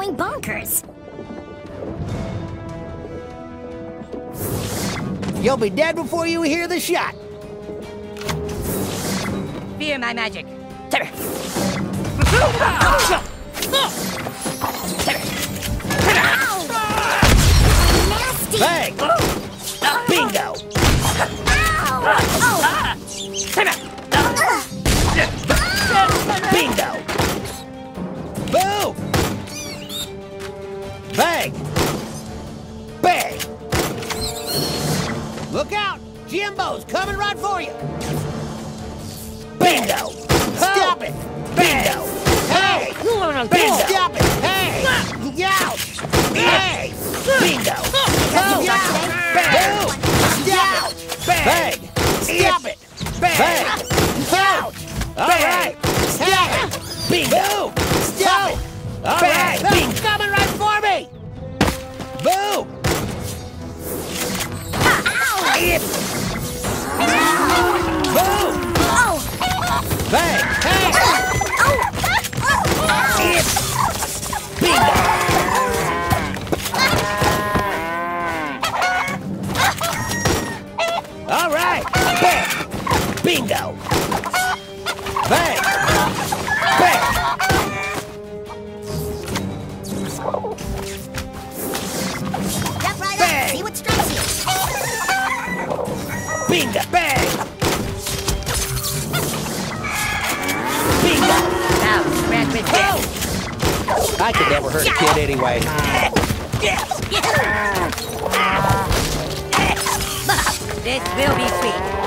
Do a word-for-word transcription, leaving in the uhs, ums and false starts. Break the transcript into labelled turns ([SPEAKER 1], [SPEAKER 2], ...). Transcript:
[SPEAKER 1] going bonkers.
[SPEAKER 2] You'll be dead before you hear the shot.
[SPEAKER 3] Fear my magic.
[SPEAKER 1] Nasty!
[SPEAKER 2] Bang! Bingo! Bingo! Boom! Bang! Bang! Look out! Jimbo's coming right for you! Bingo! Stop it! Bingo! Hey! Bingo! Stop it! Hey! Ouch! Hey! Bingo! Oh! Bang! Stop it! Bang! Stop it! Bang! Ouch! All right! Stop it! Bingo! Stop it! All right! Bingo! Coming right for me! Boom! It. Boom! Bang! Hey! It. Bingo! All right! Bang! Bingo! Bang! Bang!
[SPEAKER 1] Step right
[SPEAKER 2] Bang.
[SPEAKER 1] up, see what strikes you.
[SPEAKER 2] Bingo! Bang! Bingo!
[SPEAKER 3] Now, scratch with
[SPEAKER 2] Oh! I could never hurt a kid anyway.
[SPEAKER 3] This will be sweet.